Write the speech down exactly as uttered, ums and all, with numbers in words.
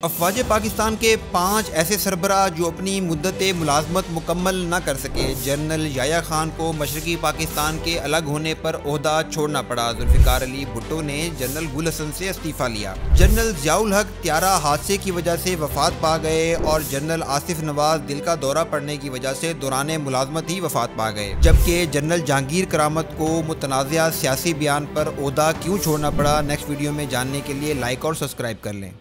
अफवाज पाकिस्तान के पाँच ऐसे सरबराह जो अपनी मुद्दत मुलाजमत मुकम्मल न कर सके। जनरल याया खान को मशरकी पाकिस्तान के अलग होने पर ओहदा छोड़ना पड़ा। जुल्फ़िकार अली भुट्टो ने जनरल गुल हसन से इस्तीफ़ा लिया। जनरल ज़ियाउल हक त्यारा हादसे की वजह से वफात पा गए और जनरल आसिफ नवाज दिल का दौरा पड़ने की वजह से दौरान मुलाजमत ही वफात पा गए। जबकि जनरल जहांगीर करामत को मुतनाज़ा सियासी बयान पर ओहदा क्यों छोड़ना पड़ा, नेक्स्ट वीडियो में जानने के लिए लाइक और सब्सक्राइब कर लें।